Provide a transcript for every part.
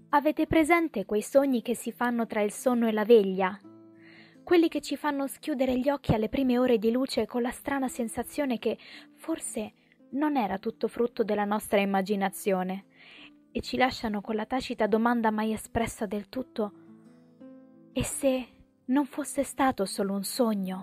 Avete presente quei sogni che si fanno tra il sonno e la veglia? Quelli che ci fanno schiudere gli occhi alle prime ore di luce con la strana sensazione che forse non era tutto frutto della nostra immaginazione e ci lasciano con la tacita domanda mai espressa del tutto: e se non fosse stato solo un sogno?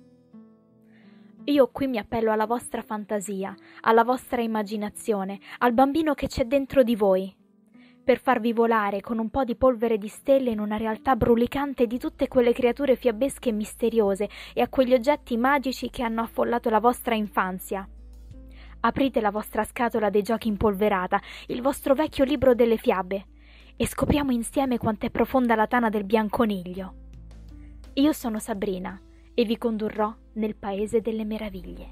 Io qui mi appello alla vostra fantasia, alla vostra immaginazione, al bambino che c'è dentro di voi, per farvi volare con un po' di polvere di stelle in una realtà brulicante di tutte quelle creature fiabesche e misteriose e a quegli oggetti magici che hanno affollato la vostra infanzia. Aprite la vostra scatola dei giochi impolverata, il vostro vecchio libro delle fiabe, e scopriamo insieme quanto è profonda la tana del bianconiglio. Io sono Sabrina e vi condurrò nel paese delle meraviglie.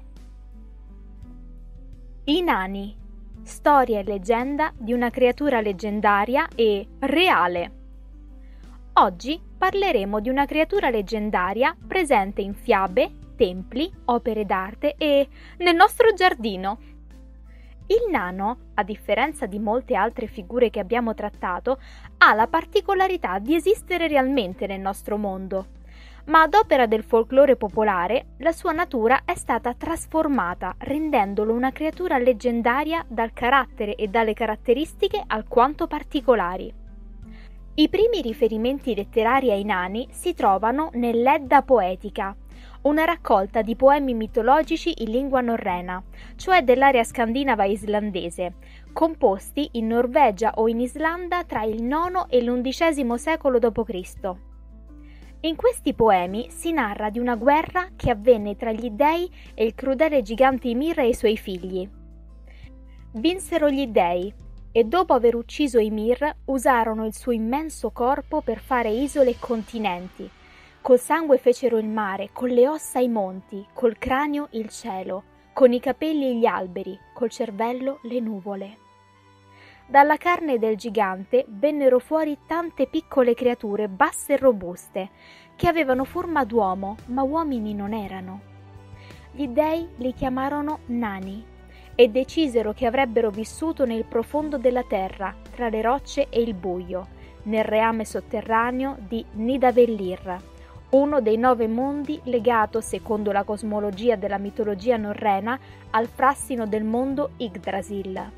I nani. Storia e leggenda di una creatura leggendaria e reale. Oggi parleremo di una creatura leggendaria presente in fiabe, templi, opere d'arte e nel nostro giardino. Il nano, a differenza di molte altre figure che abbiamo trattato, ha la particolarità di esistere realmente nel nostro mondo. Ma ad opera del folklore popolare, la sua natura è stata trasformata, rendendolo una creatura leggendaria dal carattere e dalle caratteristiche alquanto particolari. I primi riferimenti letterari ai nani si trovano nell'Edda Poetica, una raccolta di poemi mitologici in lingua norrena, cioè dell'area scandinava islandese, composti in Norvegia o in Islanda tra il IX e l'XI secolo d.C. In questi poemi si narra di una guerra che avvenne tra gli dei e il crudele gigante Ymir e i suoi figli. Vinsero gli dei e dopo aver ucciso Ymir usarono il suo immenso corpo per fare isole e continenti. Col sangue fecero il mare, con le ossa i monti, col cranio il cielo, con i capelli gli alberi, col cervello le nuvole. Dalla carne del gigante vennero fuori tante piccole creature basse e robuste, che avevano forma d'uomo, ma uomini non erano. Gli dei li chiamarono nani e decisero che avrebbero vissuto nel profondo della terra, tra le rocce e il buio, nel reame sotterraneo di Nidavellir, uno dei 9 mondi legato, secondo la cosmologia della mitologia norrena, al frassino del mondo Yggdrasil.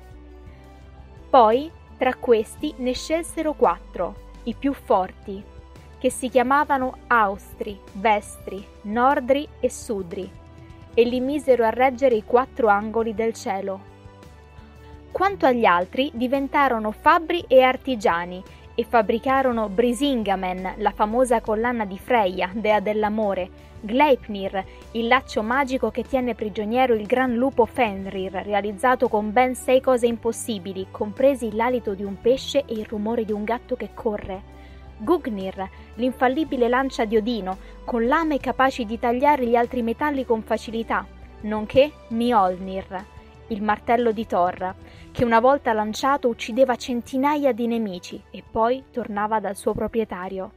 Poi, tra questi, ne scelsero 4, i più forti, che si chiamavano Austri, Vestri, Nordri e Sudri, e li misero a reggere i 4 angoli del cielo. Quanto agli altri, diventarono fabbri e artigiani, e fabbricarono Brisingamen, la famosa collana di Freya, dea dell'amore, Gleipnir, il laccio magico che tiene prigioniero il gran lupo Fenrir, realizzato con ben 6 cose impossibili, compresi l'alito di un pesce e il rumore di un gatto che corre. Gungnir, l'infallibile lancia di Odino, con lame capaci di tagliare gli altri metalli con facilità, nonché Mjolnir, il martello di Thor, che una volta lanciato uccideva centinaia di nemici e poi tornava dal suo proprietario.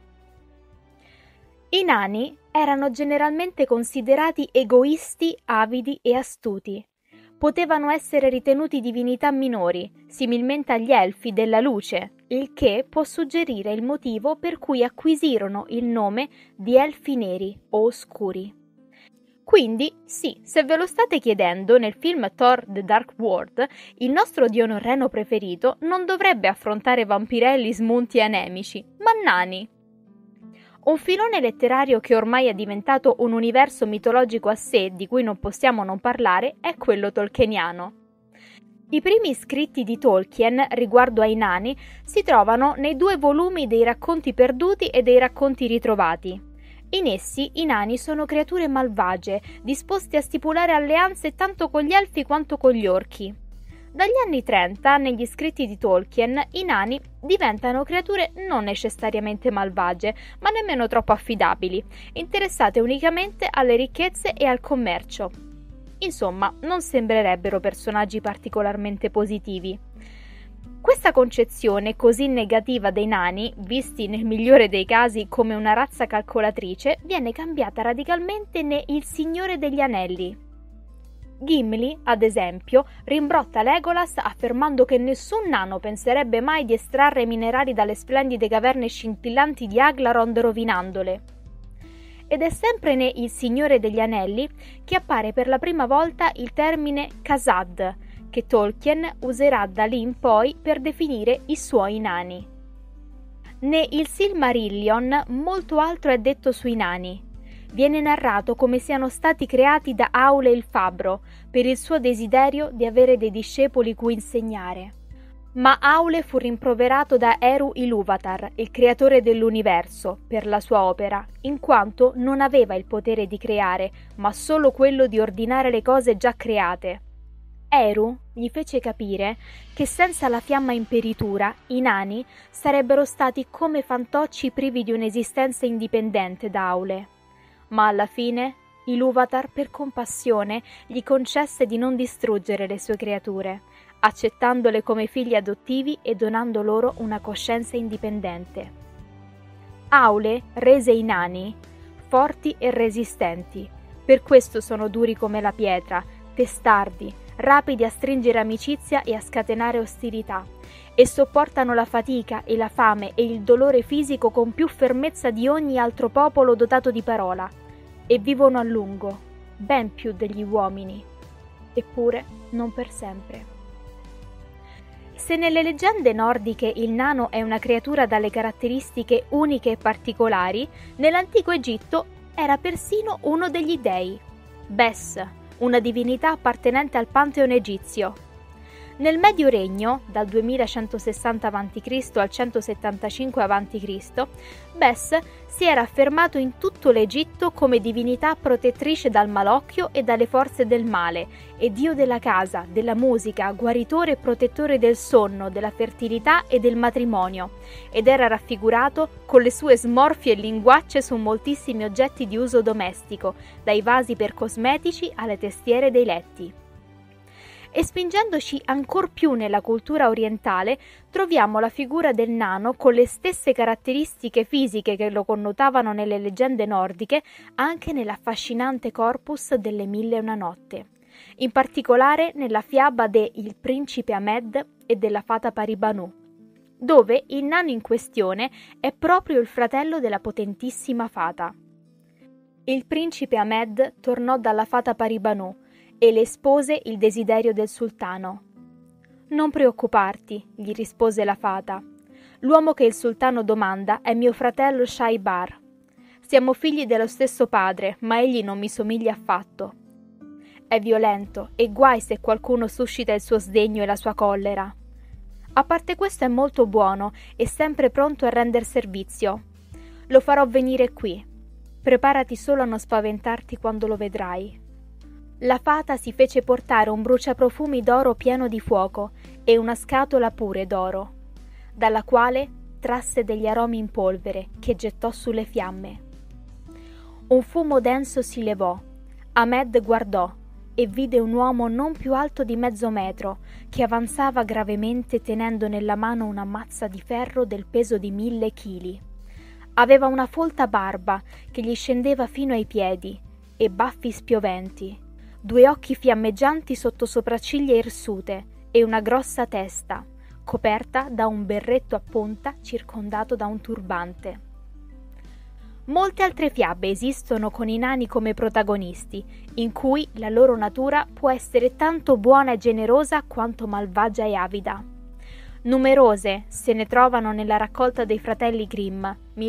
I nani erano generalmente considerati egoisti, avidi e astuti. Potevano essere ritenuti divinità minori, similmente agli elfi della luce, il che può suggerire il motivo per cui acquisirono il nome di elfi neri o oscuri. Quindi, sì, se ve lo state chiedendo, nel film Thor The Dark World, il nostro dio norreno preferito non dovrebbe affrontare vampirelli smunti e anemici, ma nani. Un filone letterario che ormai è diventato un universo mitologico a sé, di cui non possiamo non parlare, è quello tolkieniano. I primi scritti di Tolkien riguardo ai nani si trovano nei 2 volumi dei racconti perduti e dei racconti ritrovati. In essi i nani sono creature malvagie, disposte a stipulare alleanze tanto con gli elfi quanto con gli orchi. Dagli anni 30, negli scritti di Tolkien, i nani diventano creature non necessariamente malvagie, ma nemmeno troppo affidabili, interessate unicamente alle ricchezze e al commercio. Insomma, non sembrerebbero personaggi particolarmente positivi. Questa concezione così negativa dei nani, visti nel migliore dei casi come una razza calcolatrice, viene cambiata radicalmente ne Il Signore degli Anelli. Gimli, ad esempio, rimbrotta Legolas affermando che nessun nano penserebbe mai di estrarre minerali dalle splendide caverne scintillanti di Aglarond rovinandole. Ed è sempre ne Il Signore degli Anelli che appare per la prima volta il termine Khazad, che Tolkien userà da lì in poi per definire i suoi nani. Ne Il Silmarillion molto altro è detto sui nani. Viene narrato come siano stati creati da Aule il fabbro per il suo desiderio di avere dei discepoli cui insegnare. Ma Aule fu rimproverato da Eru Ilúvatar, il creatore dell'universo, per la sua opera, in quanto non aveva il potere di creare, ma solo quello di ordinare le cose già create. Eru gli fece capire che senza la fiamma imperitura i nani sarebbero stati come fantocci privi di un'esistenza indipendente da Aule. Ma alla fine Ilúvatar, per compassione, gli concesse di non distruggere le sue creature, accettandole come figli adottivi e donando loro una coscienza indipendente. Aule rese i nani forti e resistenti, per questo sono duri come la pietra, testardi, rapidi a stringere amicizia e a scatenare ostilità, e sopportano la fatica e la fame e il dolore fisico con più fermezza di ogni altro popolo dotato di parola, e vivono a lungo, ben più degli uomini, eppure non per sempre. Se nelle leggende nordiche il nano è una creatura dalle caratteristiche uniche e particolari, nell'antico Egitto era persino uno degli dei, Bes, una divinità appartenente al pantheon egizio. Nel Medio Regno, dal 2160 a.C. al 175 a.C., Bes si era affermato in tutto l'Egitto come divinità protettrice dal malocchio e dalle forze del male, e dio della casa, della musica, guaritore e protettore del sonno, della fertilità e del matrimonio, ed era raffigurato con le sue smorfie linguacce su moltissimi oggetti di uso domestico, dai vasi per cosmetici alle testiere dei letti. E spingendoci ancor più nella cultura orientale, troviamo la figura del nano con le stesse caratteristiche fisiche che lo connotavano nelle leggende nordiche anche nell'affascinante corpus delle Mille e una notte, in particolare nella fiaba de Il principe Ahmed e della fata Paribanu, dove il nano in questione è proprio il fratello della potentissima fata. Il principe Ahmed tornò dalla fata Paribanu e le espose il desiderio del sultano. «Non preoccuparti», gli rispose la fata. «L'uomo che il sultano domanda è mio fratello Shaibar. Siamo figli dello stesso padre, ma egli non mi somiglia affatto. È violento e guai se qualcuno suscita il suo sdegno e la sua collera. A parte questo è molto buono e sempre pronto a render servizio. Lo farò venire qui. Preparati solo a non spaventarti quando lo vedrai». La fata si fece portare un bruciaprofumi d'oro pieno di fuoco e una scatola pure d'oro, dalla quale trasse degli aromi in polvere che gettò sulle fiamme. Un fumo denso si levò. Ahmed guardò e vide un uomo non più alto di 0,5 metro che avanzava gravemente tenendo nella mano una mazza di ferro del peso di 1000 chili. Aveva una folta barba che gli scendeva fino ai piedi e baffi spioventi, 2 occhi fiammeggianti sotto sopracciglia irsute e una grossa testa, coperta da un berretto a punta circondato da un turbante. Molte altre fiabe esistono con i nani come protagonisti, in cui la loro natura può essere tanto buona e generosa quanto malvagia e avida. Numerose se ne trovano nella raccolta dei fratelli Grimm,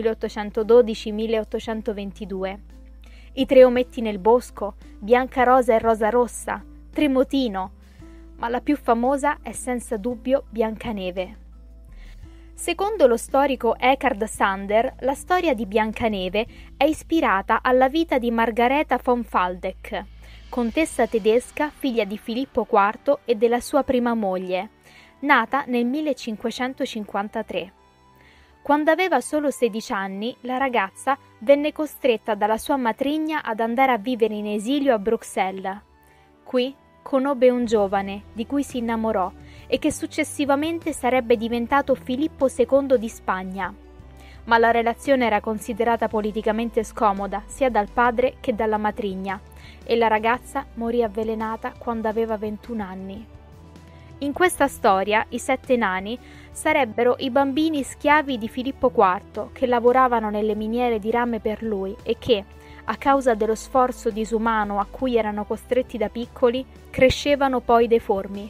1812-1822. I 3 ometti nel bosco, Bianca Rosa e Rosa Rossa, Tremotino, ma la più famosa è senza dubbio Biancaneve. Secondo lo storico Eckhard Sander, la storia di Biancaneve è ispirata alla vita di Margareta von Waldeck, contessa tedesca, figlia di Filippo IV e della sua prima moglie, nata nel 1553. Quando aveva solo 16 anni, la ragazza venne costretta dalla sua matrigna ad andare a vivere in esilio a Bruxelles. Qui conobbe un giovane di cui si innamorò e che successivamente sarebbe diventato Filippo II di Spagna. Ma la relazione era considerata politicamente scomoda sia dal padre che dalla matrigna, e la ragazza morì avvelenata quando aveva 21 anni. In questa storia i 7 nani sarebbero i bambini schiavi di Filippo IV che lavoravano nelle miniere di rame per lui e che, a causa dello sforzo disumano a cui erano costretti da piccoli, crescevano poi deformi.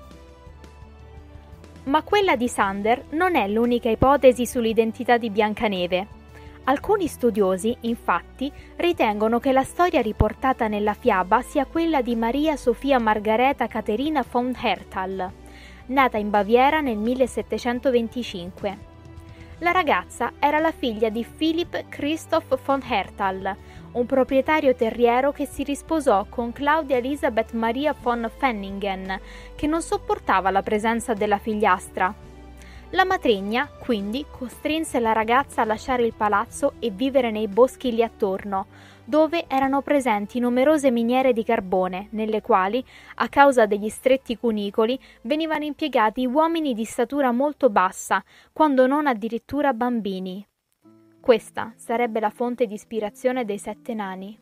Ma quella di Sander non è l'unica ipotesi sull'identità di Biancaneve. Alcuni studiosi, infatti, ritengono che la storia riportata nella fiaba sia quella di Maria Sofia Margareta Caterina von Herthal, nata in Baviera nel 1725. La ragazza era la figlia di Philipp Christoph von Herthal, un proprietario terriero che si risposò con Claudia Elisabeth Maria von Fenningen, che non sopportava la presenza della figliastra. La matrigna, quindi, costrinse la ragazza a lasciare il palazzo e vivere nei boschi lì attorno, dove erano presenti numerose miniere di carbone, nelle quali, a causa degli stretti cunicoli, venivano impiegati uomini di statura molto bassa, quando non addirittura bambini. Questa sarebbe la fonte di ispirazione dei 7 nani.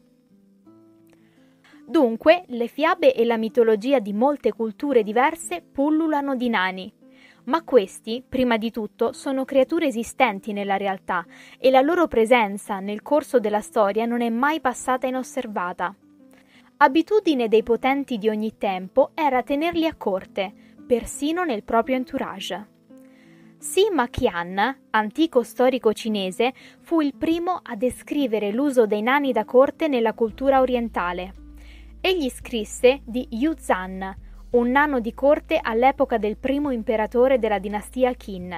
Dunque, le fiabe e la mitologia di molte culture diverse pullulano di nani. Ma questi, prima di tutto, sono creature esistenti nella realtà e la loro presenza nel corso della storia non è mai passata inosservata. Abitudine dei potenti di ogni tempo era tenerli a corte, persino nel proprio entourage. Sima Qian, antico storico cinese, fu il primo a descrivere l'uso dei nani da corte nella cultura orientale. Egli scrisse di Yu Zhan, un nano di corte all'epoca del primo imperatore della dinastia Qin,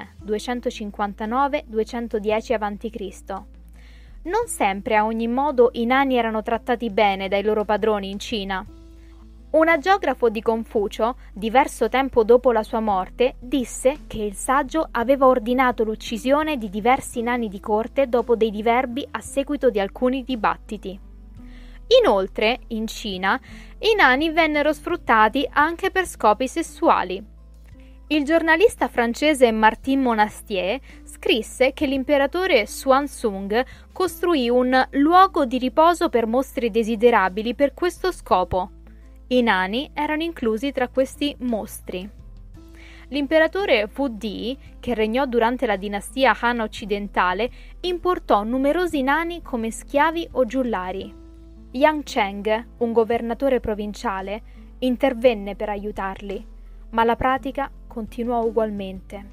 259-210 a.C. Non sempre a ogni modo i nani erano trattati bene dai loro padroni in Cina. Un agiografo di Confucio, diverso tempo dopo la sua morte, disse che il saggio aveva ordinato l'uccisione di diversi nani di corte dopo dei diverbi a seguito di alcuni dibattiti. Inoltre, in Cina, i nani vennero sfruttati anche per scopi sessuali. Il giornalista francese Martin Monastier scrisse che l'imperatore Xuanzong costruì un luogo di riposo per mostri desiderabili per questo scopo. I nani erano inclusi tra questi mostri. L'imperatore Wu Di, che regnò durante la dinastia Han occidentale, importò numerosi nani come schiavi o giullari. Yang Cheng, un governatore provinciale, intervenne per aiutarli, ma la pratica continuò ugualmente.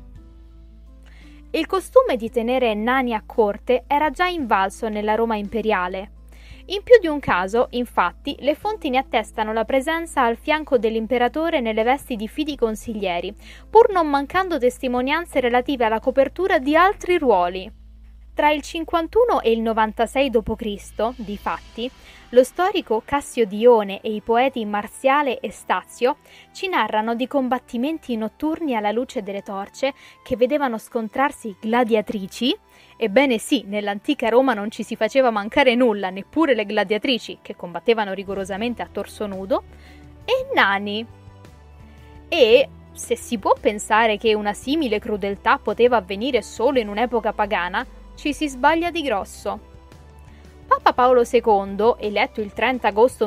Il costume di tenere nani a corte era già invalso nella Roma imperiale. In più di un caso, infatti, le fonti ne attestano la presenza al fianco dell'imperatore nelle vesti di fidi consiglieri, pur non mancando testimonianze relative alla copertura di altri ruoli. Tra il 51 e il 96 d.C., difatti, lo storico Cassio Dione e i poeti Marziale e Stazio ci narrano di combattimenti notturni alla luce delle torce che vedevano scontrarsi gladiatrici. Ebbene sì, nell'antica Roma non ci si faceva mancare nulla, neppure le gladiatrici, che combattevano rigorosamente a torso nudo, e nani. E, se si può pensare che una simile crudeltà poteva avvenire solo in un'epoca pagana, ci si sbaglia di grosso. Papa Paolo II, eletto il 30 agosto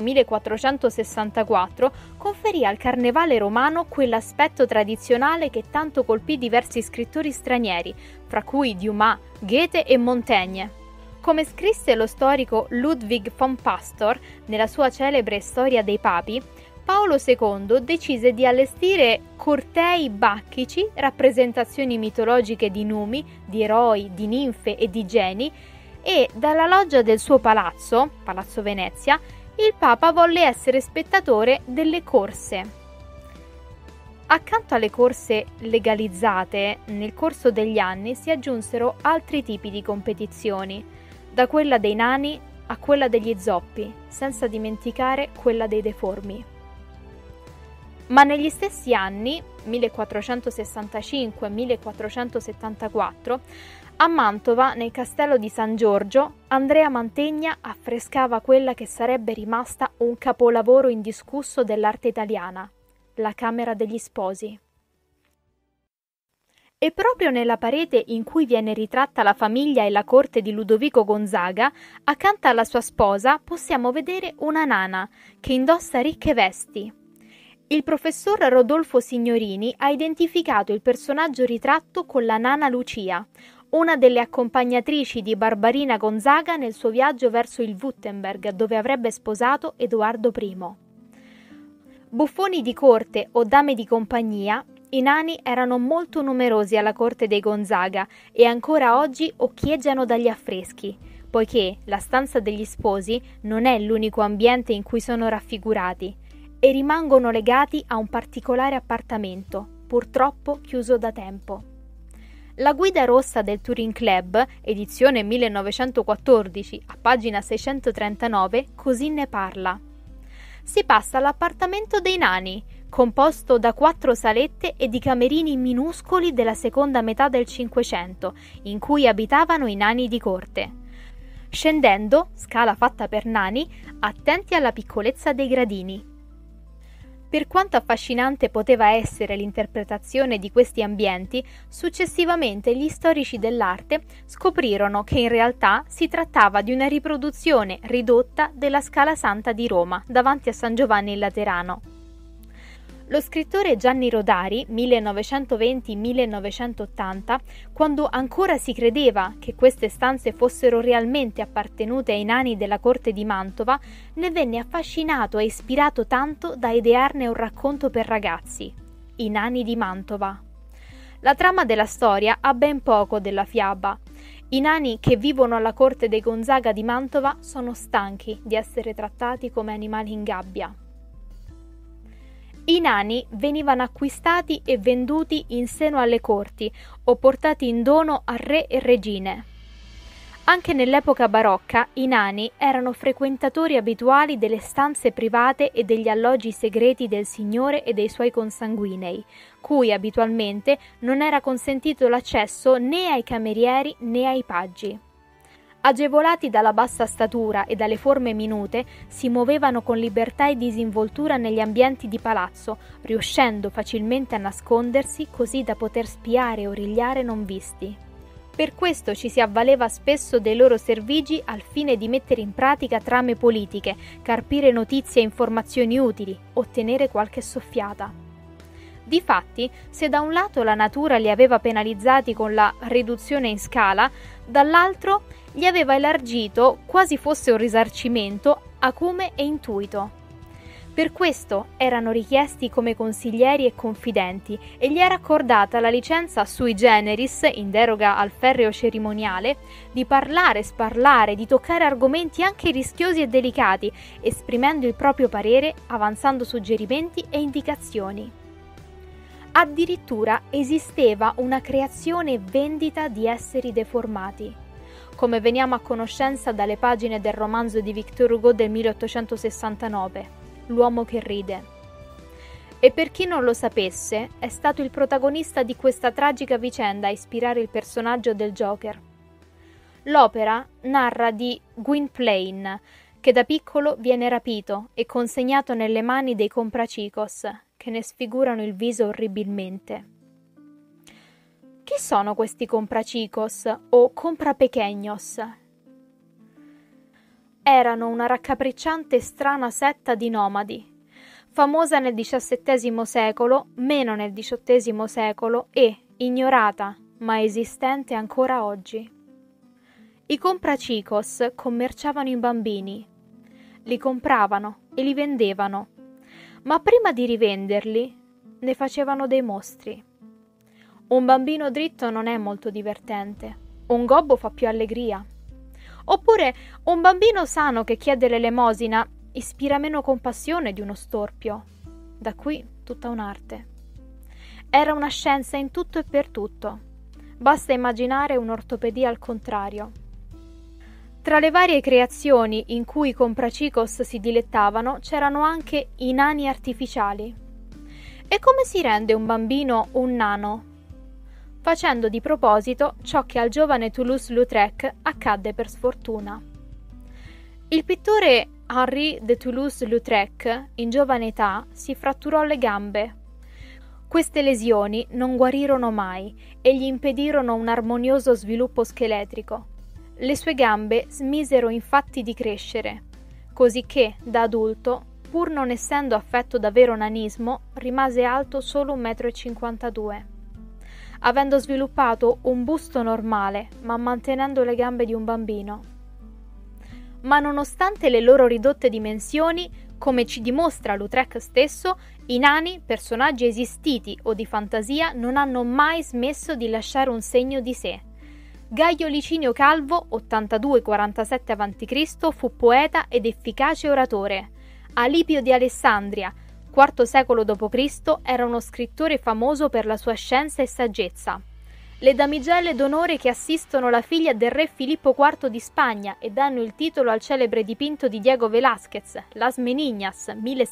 1464, conferì al carnevale romano quell'aspetto tradizionale che tanto colpì diversi scrittori stranieri, fra cui Dumas, Goethe e Montaigne. Come scrisse lo storico Ludwig von Pastor nella sua celebre Storia dei Papi, Paolo II decise di allestire cortei bacchici, rappresentazioni mitologiche di numi, di eroi, di ninfe e di geni, e dalla loggia del suo palazzo, Palazzo Venezia, il Papa volle essere spettatore delle corse. Accanto alle corse legalizzate, nel corso degli anni si aggiunsero altri tipi di competizioni, da quella dei nani a quella degli zoppi, senza dimenticare quella dei deformi. Ma negli stessi anni, 1465-1474, a Mantova, nel castello di San Giorgio, Andrea Mantegna affrescava quella che sarebbe rimasta un capolavoro indiscusso dell'arte italiana, la Camera degli Sposi. E proprio nella parete in cui viene ritratta la famiglia e la corte di Ludovico Gonzaga, accanto alla sua sposa, possiamo vedere una nana che indossa ricche vesti. Il professor Rodolfo Signorini ha identificato il personaggio ritratto con la nana Lucia, una delle accompagnatrici di Barbarina Gonzaga nel suo viaggio verso il Württemberg, dove avrebbe sposato Edoardo I. Buffoni di corte o dame di compagnia, i nani erano molto numerosi alla corte dei Gonzaga e ancora oggi occhieggiano dagli affreschi, poiché la stanza degli sposi non è l'unico ambiente in cui sono raffigurati e rimangono legati a un particolare appartamento, purtroppo chiuso da tempo. La guida rossa del Touring Club, edizione 1914, a pagina 639, così ne parla. Si passa all'appartamento dei nani, composto da 4 salette e di camerini minuscoli della seconda metà del Cinquecento, in cui abitavano i nani di corte. Scendendo, scala fatta per nani, attenti alla piccolezza dei gradini. Per quanto affascinante poteva essere l'interpretazione di questi ambienti, successivamente gli storici dell'arte scoprirono che in realtà si trattava di una riproduzione ridotta della Scala Santa di Roma, davanti a San Giovanni in Laterano. Lo scrittore Gianni Rodari, 1920-1980, quando ancora si credeva che queste stanze fossero realmente appartenute ai nani della corte di Mantova, ne venne affascinato e ispirato tanto da idearne un racconto per ragazzi, I nani di Mantova. La trama della storia ha ben poco della fiaba. I nani che vivono alla corte dei Gonzaga di Mantova sono stanchi di essere trattati come animali in gabbia. I nani venivano acquistati e venduti in seno alle corti o portati in dono a re e regine. Anche nell'epoca barocca i nani erano frequentatori abituali delle stanze private e degli alloggi segreti del signore e dei suoi consanguinei, cui abitualmente non era consentito l'accesso né ai camerieri né ai paggi. Agevolati dalla bassa statura e dalle forme minute, si muovevano con libertà e disinvoltura negli ambienti di palazzo, riuscendo facilmente a nascondersi così da poter spiare e origliare non visti. Per questo ci si avvaleva spesso dei loro servigi al fine di mettere in pratica trame politiche, carpire notizie e informazioni utili, ottenere qualche soffiata. Difatti, se da un lato la natura li aveva penalizzati con la riduzione in scala, dall'altro gli aveva elargito, quasi fosse un risarcimento, acume e intuito. Per questo erano richiesti come consiglieri e confidenti e gli era accordata la licenza sui generis, in deroga al ferreo cerimoniale, di parlare, sparlare, di toccare argomenti anche rischiosi e delicati, esprimendo il proprio parere, avanzando suggerimenti e indicazioni. Addirittura esisteva una creazione e vendita di esseri deformati, come veniamo a conoscenza dalle pagine del romanzo di Victor Hugo del 1869, L'uomo che ride. E per chi non lo sapesse, è stato il protagonista di questa tragica vicenda a ispirare il personaggio del Joker. L'opera narra di Gwynplaine, che da piccolo viene rapito e consegnato nelle mani dei comprachicos, che ne sfigurano il viso orribilmente. Chi sono questi comprachicos o comprapequeños? Erano una raccapricciante e strana setta di nomadi, famosa nel XVII secolo, meno nel XVIII secolo e ignorata, ma esistente ancora oggi. I comprachicos commerciavano in bambini, li compravano e li vendevano, ma prima di rivenderli ne facevano dei mostri. Un bambino dritto non è molto divertente, un gobbo fa più allegria. Oppure un bambino sano che chiede l'elemosina ispira meno compassione di uno storpio. Da qui tutta un'arte. Era una scienza in tutto e per tutto. Basta immaginare un'ortopedia al contrario. Tra le varie creazioni in cui i comprachicos si dilettavano c'erano anche i nani artificiali. E come si rende un bambino un nano? Facendo di proposito ciò che al giovane Toulouse-Lautrec accadde per sfortuna. Il pittore Henri de Toulouse-Lautrec, in giovane età, si fratturò le gambe. Queste lesioni non guarirono mai e gli impedirono un armonioso sviluppo scheletrico. Le sue gambe smisero infatti di crescere, cosicché, da adulto, pur non essendo affetto da vero nanismo, rimase alto solo 1,52 m, avendo sviluppato un busto normale, ma mantenendo le gambe di un bambino. Ma nonostante le loro ridotte dimensioni, come ci dimostra Lautrec stesso, i nani, personaggi esistiti o di fantasia, non hanno mai smesso di lasciare un segno di sé. Gaio Licinio Calvo, 82-47 a.C., fu poeta ed efficace oratore. Alipio di Alessandria, IV secolo d.C., era uno scrittore famoso per la sua scienza e saggezza. Le damigelle d'onore che assistono la figlia del re Filippo IV di Spagna e danno il titolo al celebre dipinto di Diego Velázquez, Las Meninas,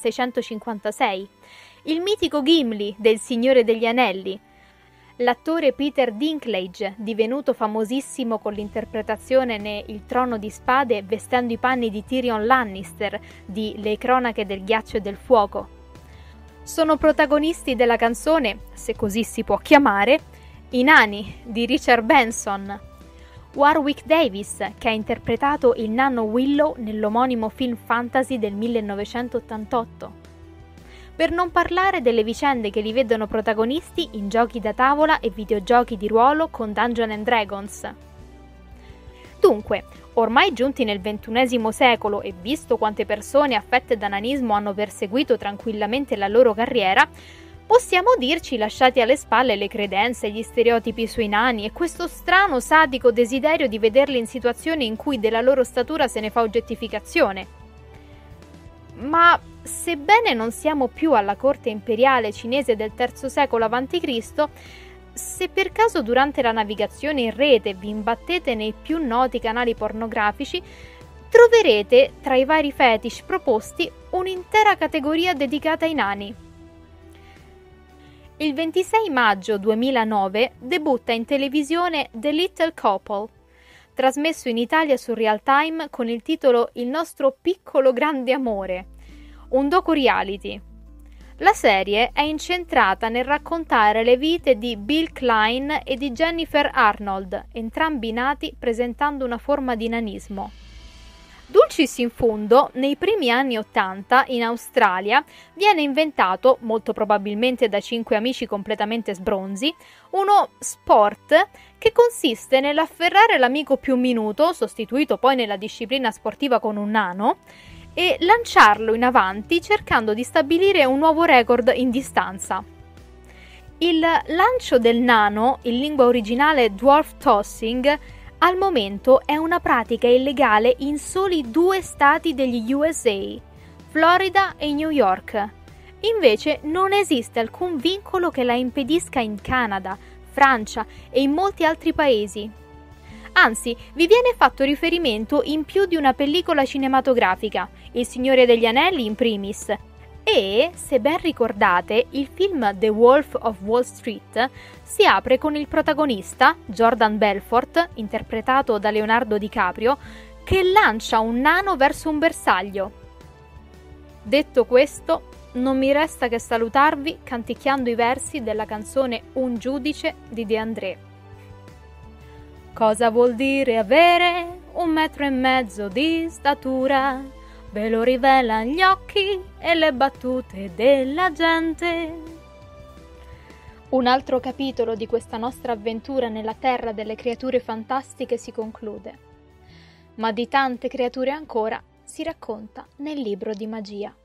1656. Il mitico Gimli del Signore degli Anelli. L'attore Peter Dinklage, divenuto famosissimo con l'interpretazione ne Il Trono di Spade vestendo i panni di Tyrion Lannister di Le Cronache del Ghiaccio e del Fuoco. Sono protagonisti della canzone, se così si può chiamare, I nani di Richard Benson. Warwick Davis, che ha interpretato il nano Willow nell'omonimo film fantasy del 1988. Per non parlare delle vicende che li vedono protagonisti in giochi da tavola e videogiochi di ruolo con Dungeons & Dragons. Dunque, ormai giunti nel XXI secolo e visto quante persone affette da nanismo hanno perseguito tranquillamente la loro carriera, possiamo dirci lasciati alle spalle le credenze, gli stereotipi sui nani e questo strano sadico desiderio di vederli in situazioni in cui della loro statura se ne fa oggettificazione. Ma sebbene non siamo più alla corte imperiale cinese del III secolo a.C., se per caso durante la navigazione in rete vi imbattete nei più noti canali pornografici, troverete tra i vari fetish proposti un'intera categoria dedicata ai nani. Il 26 maggio 2009 debutta in televisione The Little Couple, trasmesso in Italia su Real Time con il titolo Il nostro piccolo grande amore, un docu-reality. La serie è incentrata nel raccontare le vite di Bill Klein e di Jennifer Arnold, entrambi nati presentando una forma di nanismo. Dulcis in fundo, nei primi anni '80 in Australia viene inventato, molto probabilmente da 5 amici completamente sbronzi, uno sport che consiste nell'afferrare l'amico più minuto, sostituito poi nella disciplina sportiva con un nano, e lanciarlo in avanti cercando di stabilire un nuovo record in distanza. Il lancio del nano, in lingua originale dwarf tossing, al momento è una pratica illegale in soli 2 stati degli USA, Florida e New York. Invece non esiste alcun vincolo che la impedisca in Canada, Francia e in molti altri paesi. Anzi, vi viene fatto riferimento in più di una pellicola cinematografica, Il Signore degli Anelli in primis, e, se ben ricordate, il film The Wolf of Wall Street si apre con il protagonista, Jordan Belfort, interpretato da Leonardo DiCaprio, che lancia un nano verso un bersaglio. Detto questo, non mi resta che salutarvi canticchiando i versi della canzone Un giudice di De André. Cosa vuol dire avere 1,5 metri di statura? Ve lo rivela gli occhi e le battute della gente. Un altro capitolo di questa nostra avventura nella terra delle creature fantastiche si conclude, ma di tante creature ancora si racconta nel libro di magia.